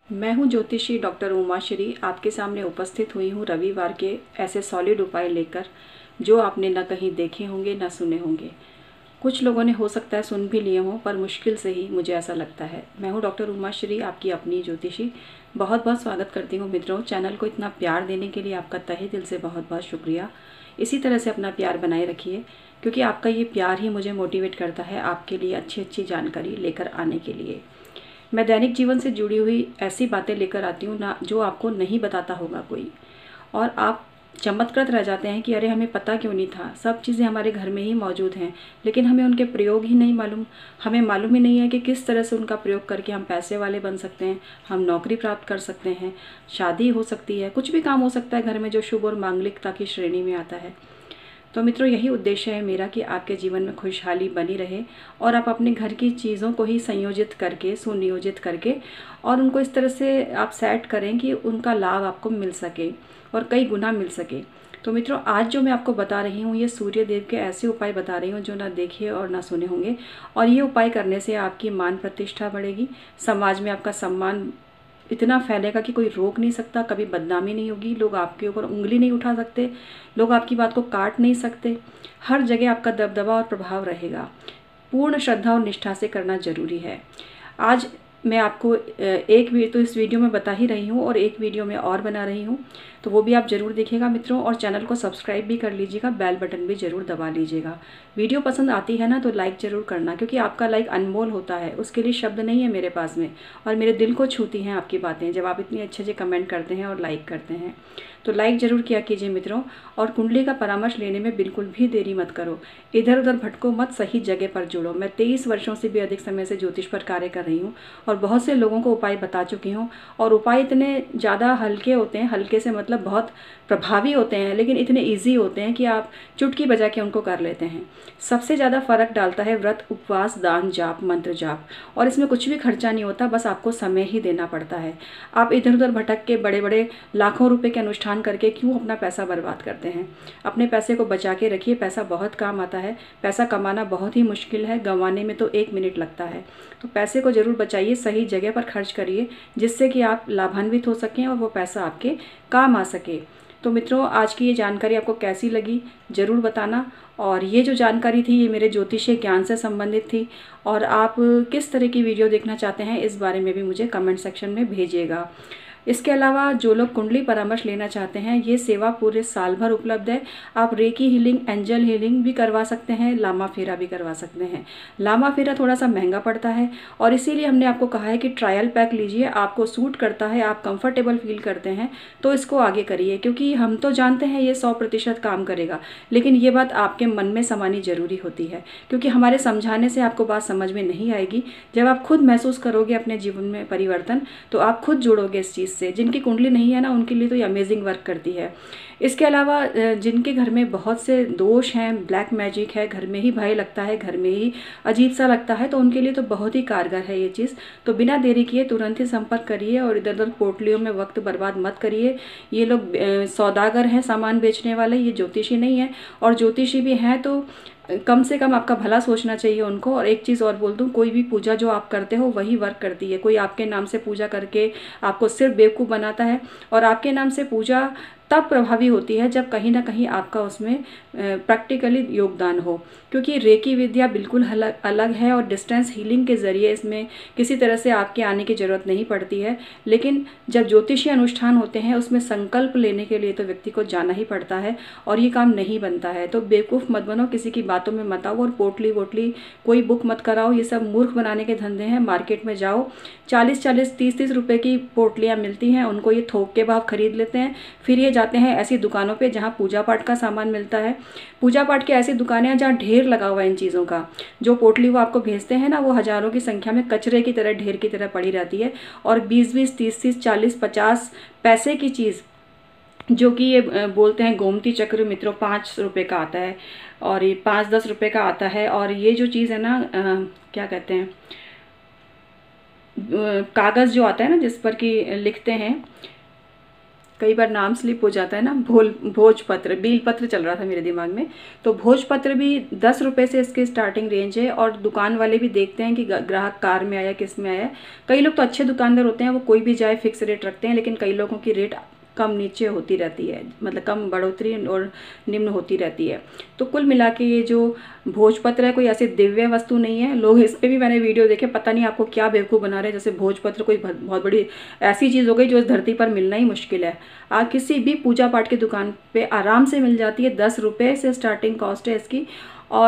मैं हूं ज्योतिषी डॉक्टर उमाश्री, आपके सामने उपस्थित हुई हूं रविवार के ऐसे सॉलिड उपाय लेकर जो आपने न कहीं देखे होंगे न सुने होंगे। कुछ लोगों ने हो सकता है सुन भी लिए हों, पर मुश्किल से ही मुझे ऐसा लगता है। मैं हूं डॉक्टर उमाश्री, आपकी अपनी ज्योतिषी। बहुत बहुत स्वागत करती हूं मित्रों। चैनल को इतना प्यार देने के लिए आपका तहे दिल से बहुत बहुत शुक्रिया। इसी तरह से अपना प्यार बनाए रखिए, क्योंकि आपका ये प्यार ही मुझे मोटिवेट करता है आपके लिए अच्छी अच्छी जानकारी लेकर आने के लिए। मैं दैनिक जीवन से जुड़ी हुई ऐसी बातें लेकर आती हूँ ना, जो आपको नहीं बताता होगा कोई, और आप चमत्कृत रह जाते हैं कि अरे हमें पता क्यों नहीं था। सब चीज़ें हमारे घर में ही मौजूद हैं, लेकिन हमें उनके प्रयोग ही नहीं मालूम। हमें मालूम ही नहीं है कि किस तरह से उनका प्रयोग करके हम पैसे वाले बन सकते हैं, हम नौकरी प्राप्त कर सकते हैं, शादी हो सकती है, कुछ भी काम हो सकता है घर में जो शुभ और मांगलिकता की श्रेणी में आता है। तो मित्रों, यही उद्देश्य है मेरा कि आपके जीवन में खुशहाली बनी रहे और आप अपने घर की चीज़ों को ही संयोजित करके, सुनियोजित करके, और उनको इस तरह से आप सेट करें कि उनका लाभ आपको मिल सके और कई गुना मिल सके। तो मित्रों, आज जो मैं आपको बता रही हूँ, ये सूर्य देव के ऐसे उपाय बता रही हूँ जो ना देखे और ना सुने होंगे। और ये उपाय करने से आपकी मान प्रतिष्ठा बढ़ेगी, समाज में आपका सम्मान इतना फैलेगा कि कोई रोक नहीं सकता, कभी बदनामी नहीं होगी, लोग आपके ऊपर उंगली नहीं उठा सकते, लोग आपकी बात को काट नहीं सकते। हर जगह आपका दबदबा और प्रभाव रहेगा। पूर्ण श्रद्धा और निष्ठा से करना जरूरी है। आज मैं आपको एक तो इस वीडियो में बता ही रही हूँ और एक वीडियो में और बना रही हूँ, तो वो भी आप ज़रूर देखिएगा मित्रों। और चैनल को सब्सक्राइब भी कर लीजिएगा, बेल बटन भी ज़रूर दबा लीजिएगा। वीडियो पसंद आती है ना तो लाइक ज़रूर करना, क्योंकि आपका लाइक अनमोल होता है, उसके लिए शब्द नहीं है मेरे पास में। और मेरे दिल को छूती हैं आपकी बातें जब आप इतनी अच्छे कमेंट करते हैं और लाइक करते हैं। तो लाइक ज़रूर किया कीजिए मित्रों। और कुंडली का परामर्श लेने में बिल्कुल भी देरी मत करो, इधर उधर भटको मत, सही जगह पर जुड़ो। मैं 23 वर्षों से भी अधिक समय से ज्योतिष पर कार्य कर रही हूँ और बहुत से लोगों को उपाय बता चुकी हूँ। और उपाय इतने ज़्यादा हल्के होते हैं, हल्के से मतलब बहुत प्रभावी होते हैं, लेकिन इतने ईजी होते हैं कि आप चुटकी बजा के उनको कर लेते हैं। सबसे ज़्यादा फर्क डालता है व्रत, उपवास, दान, जाप, मंत्र जाप। और इसमें कुछ भी खर्चा नहीं होता, बस आपको समय ही देना पड़ता है। आप इधर उधर भटक के बड़े बड़े लाखों रुपए के अनुष्ठान करके क्यों अपना पैसा बर्बाद करते हैं। अपने पैसे को बचा के रखिए, पैसा बहुत काम आता है। पैसा कमाना बहुत ही मुश्किल है, गंवाने में तो 1 मिनट लगता है। तो पैसे को जरूर बचाइए, सही जगह पर खर्च करिए, जिससे कि आप लाभान्वित हो सकें और वो पैसा आपके काम आ सके। तो मित्रों, आज की ये जानकारी आपको कैसी लगी ज़रूर बताना। और ये जो जानकारी थी ये मेरे ज्योतिषीय ज्ञान से संबंधित थी, और आप किस तरह की वीडियो देखना चाहते हैं इस बारे में भी मुझे कमेंट सेक्शन में भेजिएगा। इसके अलावा जो लोग कुंडली परामर्श लेना चाहते हैं, ये सेवा पूरे साल भर उपलब्ध है। आप रेकी हीलिंग, एंजल हीलिंग भी करवा सकते हैं, लामा फेरा भी करवा सकते हैं। लामा फेरा थोड़ा सा महंगा पड़ता है, और इसीलिए हमने आपको कहा है कि ट्रायल पैक लीजिए। आपको सूट करता है, आप कंफर्टेबल फील करते हैं तो इसको आगे करिए, क्योंकि हम तो जानते हैं ये 100% काम करेगा, लेकिन ये बात आपके मन में समानी जरूरी होती है, क्योंकि हमारे समझाने से आपको बात समझ में नहीं आएगी। जब आप खुद महसूस करोगे अपने जीवन में परिवर्तन, तो आप खुद जुड़ोगे इस चीज़ से। जिनकी कुंडली नहीं है ना, उनके लिए तो ये अमेजिंग वर्क करती है। इसके अलावा जिनके घर में बहुत से दोष हैं, ब्लैक मैजिक है, घर में ही भय लगता है, घर में ही अजीब सा लगता है, तो उनके लिए तो बहुत ही कारगर है ये चीज़। तो बिना देरी किए तुरंत ही संपर्क करिए और इधर उधर पोटलियों में वक्त बर्बाद मत करिए। ये लोग सौदागर हैं, सामान बेचने वाले, ये ज्योतिषी नहीं है। और ज्योतिषी भी हैं तो कम से कम आपका भला सोचना चाहिए उनको। और एक चीज़ और बोल दूं, कोई भी पूजा जो आप करते हो वही वर्क करती है। कोई आपके नाम से पूजा करके आपको सिर्फ बेवकूफ़ बनाता है, और आपके नाम से पूजा तब प्रभावी होती है जब कहीं ना कहीं आपका उसमें प्रैक्टिकली योगदान हो। क्योंकि रेकी विद्या बिल्कुल अलग है, और डिस्टेंस हीलिंग के ज़रिए इसमें किसी तरह से आपके आने की ज़रूरत नहीं पड़ती है। लेकिन जब ज्योतिषीय अनुष्ठान होते हैं, उसमें संकल्प लेने के लिए तो व्यक्ति को जाना ही पड़ता है, और ये काम नहीं बनता है। तो बेवकूफ़ मत बनो, किसी की बातों में मत आओ, और पोटली वोटली कोई बुक मत कराओ। ये सब मूर्ख बनाने के धंधे हैं। मार्केट में जाओ, 40-40, 30-30 रुपए की पोटलियाँ मिलती हैं, उनको ये थोक के भाव खरीद लेते हैं। फिर ये जाते हैं ऐसी दुकानों पे जहाँ पूजा पाठ का सामान मिलता है। पूजा पाठ की ऐसी दुकानें हैं जहाँ ढेर लगा हुआ है इन चीज़ों का। जो पोटली वो आपको भेजते हैं ना, वो हज़ारों की संख्या में कचरे की तरह, ढेर की तरह पड़ी रहती है। और 20-20, 30-30, 40-50 पैसे की चीज़, जो कि ये बोलते हैं गोमती चक्र मित्रों, 5 रुपये का आता है, और ये 5-10 रुपये का आता है। और ये जो चीज़ है ना, क्या कहते हैं, कागज़ जो आता है ना जिस पर कि लिखते हैं, कई बार नाम स्लिप हो जाता है ना। भोजपत्र, बीलपत्र चल रहा था मेरे दिमाग में। तो भोजपत्र भी 10 रुपये से इसकी स्टार्टिंग रेंज है। और दुकान वाले भी देखते हैं कि ग्राहक कार में आया, किस में आया। कई लोग तो अच्छे दुकानदार होते हैं, वो कोई भी जाए फिक्स रेट रखते हैं, लेकिन कई लोगों की रेट कम नीचे होती रहती है, मतलब कम बढ़ोतरी और निम्न होती रहती है। तो कुल मिला के ये जो भोजपत्र है कोई ऐसी दिव्य वस्तु नहीं है। लोग इस पर भी मैंने वीडियो देखे, पता नहीं आपको क्या बेवकूफ़ बना रहे हैं, जैसे भोजपत्र कोई बहुत बड़ी ऐसी चीज़ हो गई जो इस धरती पर मिलना ही मुश्किल है। आप किसी भी पूजा पाठ की दुकान पे आराम से मिल जाती है। 10 रुपये से स्टार्टिंग कॉस्ट है इसकी, और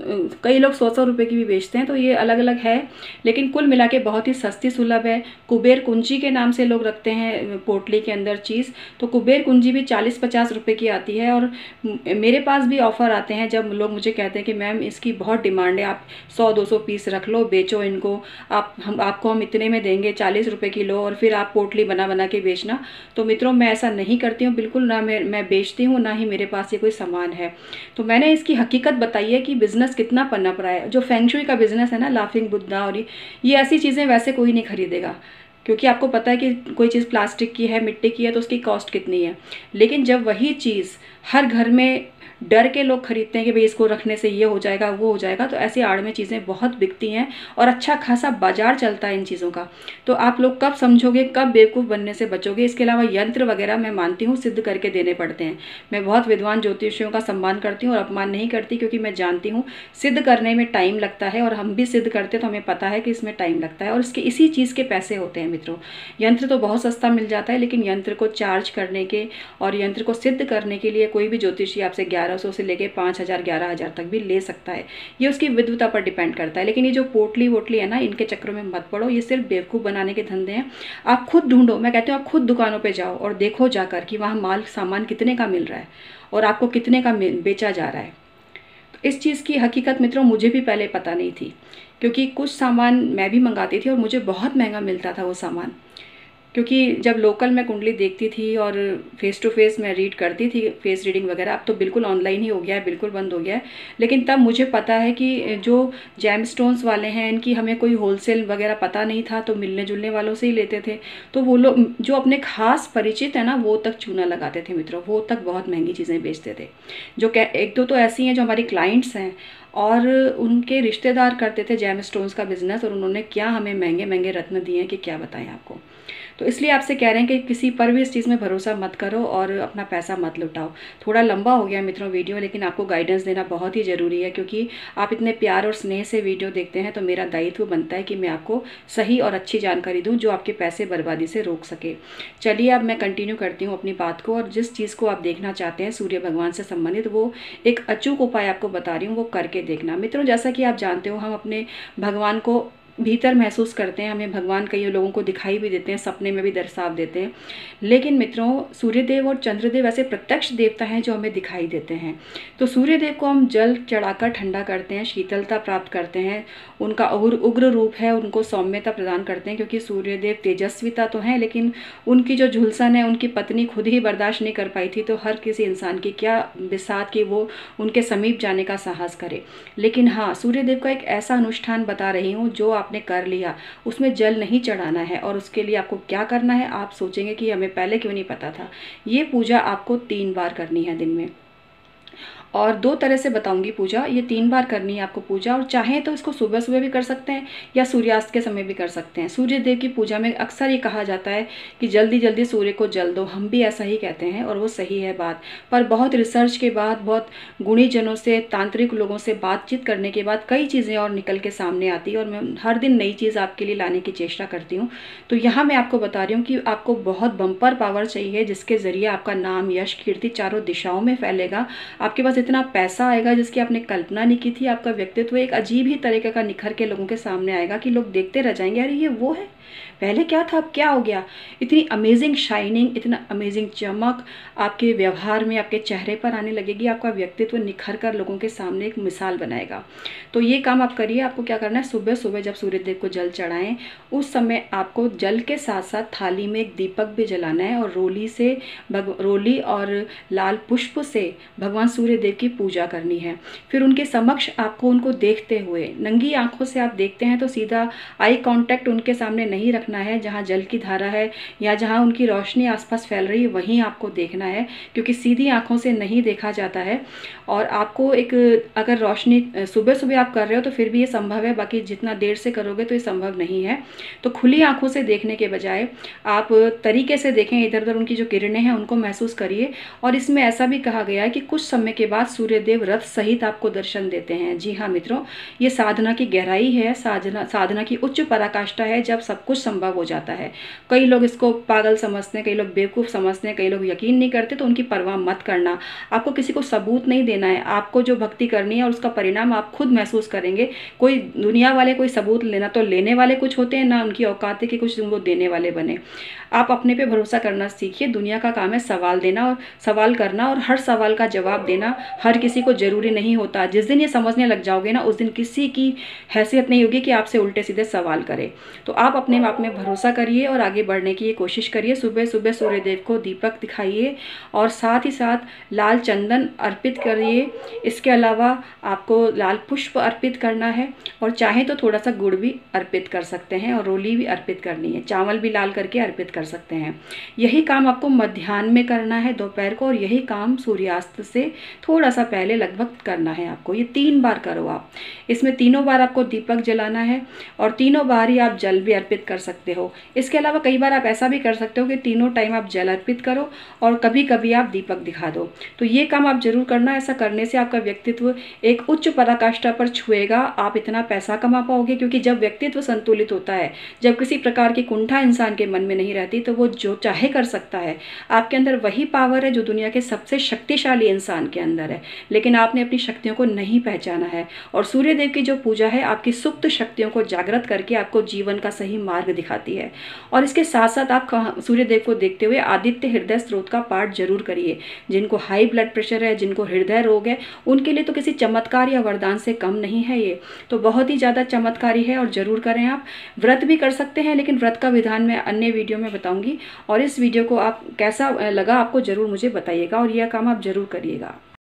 कई लोग 100-100 रुपये की भी बेचते हैं। तो ये अलग अलग है, लेकिन कुल मिला के बहुत ही सस्ती सुलभ है। कुबेर कुंजी के नाम से लोग रखते हैं पोटली के अंदर चीज़। तो कुबेर कुंजी भी 40-50 रुपये की आती है। और मेरे पास भी ऑफ़र आते हैं जब लोग मुझे कहते हैं कि मैम इसकी बहुत डिमांड है, आप 100-200 पीस रख लो, बेचो इनको, आपको हम इतने में देंगे, 40 रुपये किलो, और फिर आप पोटली बना बना के बेचना। तो मित्रों, मैं ऐसा नहीं करती हूँ बिल्कुल, ना मैं बेचती हूँ, ना ही मेरे पास ये कोई सामान है। तो मैंने इसकी हकीकत बताई है कि बिज़नेस कितना पनप रहा है। जो फेंग शुई का बिज़नेस है ना, लाफिंग बुद्धा और ये ऐसी चीज़ें वैसे कोई नहीं खरीदेगा, क्योंकि आपको पता है कि कोई चीज़ प्लास्टिक की है, मिट्टी की है, तो उसकी कॉस्ट कितनी है। लेकिन जब वही चीज़ हर घर में डर के लोग खरीदते हैं कि भाई इसको रखने से ये हो जाएगा, वो हो जाएगा, तो ऐसी आड़ में चीज़ें बहुत बिकती हैं और अच्छा खासा बाजार चलता है इन चीज़ों का। तो आप लोग कब समझोगे, कब बेवकूफ़ बनने से बचोगे। इसके अलावा यंत्र वगैरह मैं मानती हूँ सिद्ध करके देने पड़ते हैं। मैं बहुत विद्वान ज्योतिषियों का सम्मान करती हूँ और अपमान नहीं करती, क्योंकि मैं जानती हूँ सिद्ध करने में टाइम लगता है, और हम भी सिद्ध करते हैं तो हमें पता है कि इसमें टाइम लगता है, और इसके इसी चीज़ के पैसे होते हैं मित्रों। यंत्र तो बहुत सस्ता मिल जाता है, लेकिन यंत्र को चार्ज करने के और यंत्र को सिद्ध करने के लिए कोई भी ज्योतिषी आपसे 1100 से लेके 5000 11,000 तक भी ले सकता है। ये उसकी विद्वता पर डिपेंड करता है। लेकिन ये जो पोटली वोटली है ना, इनके चक्रों में मत पड़ो, ये सिर्फ बेवकूफ़ बनाने के धंधे हैं। आप खुद ढूंढो, मैं कहती हूँ आप खुद दुकानों पे जाओ और देखो जाकर कि वहाँ सामान कितने का मिल रहा है और आपको कितने का बेचा जा रहा है। तो इस चीज़ की हकीकत मित्रों मुझे भी पहले पता नहीं थी, क्योंकि कुछ सामान मैं भी मंगाती थी और मुझे बहुत महंगा मिलता था वो सामान। क्योंकि जब लोकल मैं कुंडली देखती थी और फेस टू फेस मैं रीड करती थी, फेस रीडिंग वगैरह, अब तो बिल्कुल ऑनलाइन ही हो गया है, बिल्कुल बंद हो गया है। लेकिन तब मुझे पता है कि जो जैम स्टोन्स वाले हैं इनकी हमें कोई होलसेल वगैरह पता नहीं था, तो मिलने जुलने वालों से ही लेते थे। तो वो लोग जो अपने खास परिचित है ना, वो तक चूना लगाते थे मित्रों, वो तक बहुत महंगी चीज़ें बेचते थे। जो एक दो तो ऐसी हैं जो हमारी क्लाइंट्स हैं, और उनके रिश्तेदार करते थे जैम स्टोन्स का बिज़नेस, और उन्होंने क्या हमें महंगे महंगे रत्न दिए हैं कि क्या बताएं आपको। तो इसलिए आपसे कह रहे हैं कि किसी पर भी इस चीज़ में भरोसा मत करो और अपना पैसा मत लुटाओ। थोड़ा लंबा हो गया मित्रों वीडियो, लेकिन आपको गाइडेंस देना बहुत ही ज़रूरी है, क्योंकि आप इतने प्यार और स्नेह से वीडियो देखते हैं, तो मेरा दायित्व बनता है कि मैं आपको सही और अच्छी जानकारी दूँ जो आपके पैसे बर्बादी से रोक सके। चलिए अब मैं कंटिन्यू करती हूँ अपनी बात को, और जिस चीज़ को आप देखना चाहते हैं सूर्य भगवान से संबंधित, वो एक अचूक उपाय आपको बता रही हूँ, वो करके देखना मित्रों। जैसा कि आप जानते हो, हम अपने भगवान को भीतर महसूस करते हैं, हमें भगवान कई लोगों को दिखाई भी देते हैं, सपने में भी दर्शाव देते हैं। लेकिन मित्रों, सूर्यदेव और चंद्रदेव ऐसे प्रत्यक्ष देवता हैं जो हमें दिखाई देते हैं। तो सूर्यदेव को हम जल चढ़ाकर ठंडा करते हैं, शीतलता प्राप्त करते हैं, उनका उग्र रूप है, उनको सौम्यता प्रदान करते हैं, क्योंकि सूर्यदेव तेजस्विता तो हैं, लेकिन उनकी जो झुलसन है, उनकी पत्नी खुद ही बर्दाश्त नहीं कर पाई थी, तो हर किसी इंसान की क्या बिसात कि वो उनके समीप जाने का साहस करे। लेकिन हाँ, सूर्यदेव का एक ऐसा अनुष्ठान बता रही हूँ जो आपने कर लिया, उसमें जल नहीं चढ़ाना है। और उसके लिए आपको क्या करना है, आप सोचेंगे कि हमें पहले क्यों नहीं पता था। ये पूजा आपको 3 बार करनी है दिन में, और 2 तरह से बताऊंगी पूजा। ये 3 बार करनी है आपको पूजा, और चाहें तो इसको सुबह सुबह भी कर सकते हैं या सूर्यास्त के समय भी कर सकते हैं। सूर्य देव की पूजा में अक्सर ये कहा जाता है कि जल्दी जल्दी सूर्य को जल दो, हम भी ऐसा ही कहते हैं और वो सही है बात। पर बहुत रिसर्च के बाद, बहुत गुणीजनों से, तांत्रिक लोगों से बातचीत करने के बाद कई चीज़ें और निकल के सामने आती है, और मैं हर दिन नई चीज़ आपके लिए लाने की चेष्टा करती हूँ। तो यहाँ मैं आपको बता रही हूँ कि आपको बहुत बम्पर पावर चाहिए, जिसके ज़रिए आपका नाम, यश, कीर्ति चारों दिशाओं में फैलेगा। आपके पास इतना पैसा आएगा जिसकी आपने कल्पना नहीं की थी। आपका व्यक्तित्व एक अजीब ही तरीके का निखर के लोगों के सामने आएगा कि लोग देखते रह जाएंगे, अरे ये वो है, पहले क्या था अब क्या हो गया। इतनी अमेजिंग शाइनिंग, इतना अमेजिंग चमक आपके व्यवहार में, आपके चेहरे पर आने लगेगी। आपका व्यक्तित्व निखर कर लोगों के सामने एक मिसाल बनाएगा। तो ये काम आप करिए। आपको क्या करना है, सुबह सुबह जब सूर्यदेव को जल चढ़ाएं, उस समय आपको जल के साथ साथ थाली में एक दीपक भी जलाना है, और रोली और लाल पुष्प से भगवान सूर्यदेव की पूजा करनी है। फिर उनके समक्ष आपको उनको देखते हुए, नंगी आंखों से आप देखते हैं तो सीधा आई कांटेक्ट उनके सामने नहीं नहीं रखना है, जहाँ जल की धारा है या जहाँ उनकी रोशनी आसपास फैल रही है वहीं आपको देखना है, क्योंकि सीधी आंखों से नहीं देखा जाता है। और आपको एक, अगर रोशनी सुबह सुबह आप कर रहे हो तो फिर भी ये संभव है, बाकी जितना देर से करोगे तो ये संभव नहीं है। तो खुली आंखों से देखने के बजाय आप तरीके से देखें, इधर उधर उनकी जो किरणें हैं उनको महसूस करिए। और इसमें ऐसा भी कहा गया है कि कुछ समय के बाद सूर्यदेव रथ सहित आपको दर्शन देते हैं। जी हाँ मित्रों, ये साधना की गहराई है, साधना की उच्च पराकाष्ठा है, जब सब कुछ संभव हो जाता है। कई लोग इसको पागल समझते हैं, कई लोग बेवकूफ़ समझते हैं, कई लोग यकीन नहीं करते, तो उनकी परवाह मत करना। आपको किसी को सबूत नहीं देना है, आपको जो भक्ति करनी है और उसका परिणाम आप खुद महसूस करेंगे। कोई दुनिया वाले कोई सबूत लेना तो लेने वाले कुछ होते हैं, ना उनकी औकात है कि कुछ उनको देने वाले बने। आप अपने पे भरोसा करना सीखिए। दुनिया का काम है सवाल देना और सवाल करना, और हर सवाल का जवाब देना हर किसी को जरूरी नहीं होता। जिस दिन ये समझने लग जाओगे ना, उस दिन किसी की हैसियत नहीं होगी कि आपसे उल्टे सीधे सवाल करे। तो आप अपने आप में भरोसा करिए और आगे बढ़ने की कोशिश करिए। सुबह सुबह सूर्यदेव को दीपक दिखाइए और साथ ही साथ लाल चंदन अर्पित करिए। इसके अलावा आपको लाल पुष्प अर्पित करना है, और चाहे तो थोड़ा सा गुड़ भी अर्पित कर सकते हैं और रोली भी अर्पित करनी है, चावल भी लाल करके अर्पित कर सकते हैं। यही काम आपको मध्याह्न में करना है, दोपहर को, और यही काम सूर्यास्त से थोड़ा सा पहले लगभग करना है आपको। ये 3 बार करो आप। इसमें तीनों बार आपको दीपक जलाना है और तीनों बार ही आप जल भी अर्पित कर सकते हो। इसके अलावा कई बार आप ऐसा भी कर सकते हो कि तीनों टाइम आप जल अर्पित करो और कभी कभी आप दीपक दिखा दो। तो ये काम आप जरूर करना। ऐसा करने से आपका व्यक्तित्व एक उच्च पराकाष्ठा पर छुएगा। आप इतना पैसा कमा पाओगे, क्योंकि जब व्यक्तित्व संतुलित होता है, जब किसी प्रकार की कुंठा इंसान के मन में नहीं रहती, तो वो जो चाहे कर सकता है। आपके अंदर वही पावर है जो दुनिया के सबसे शक्तिशाली इंसान के अंदर है, लेकिन आपने अपनी शक्तियों को नहीं पहचाना है। और सूर्यदेव की जो पूजा है आपकी सुप्त शक्तियों को जागृत करके आपको जीवन का सही मार्ग दिखाती है। और इसके साथ साथ आप सूर्यदेव को देखते हुए आदित्य हृदय स्त्रोत का पाठ जरूर करिए। जिनको हाई ब्लड प्रेशर है, जिनको हृदय रोग है, उनके लिए तो किसी चमत्कार या वरदान से कम नहीं है। ये तो बहुत ही ज़्यादा चमत्कारी है और ज़रूर करें आप। व्रत भी कर सकते हैं, लेकिन व्रत का विधान मैं अन्य वीडियो में बताऊंगी। और इस वीडियो को आप कैसा लगा आपको ज़रूर मुझे बताइएगा, और यह काम आप ज़रूर करिएगा।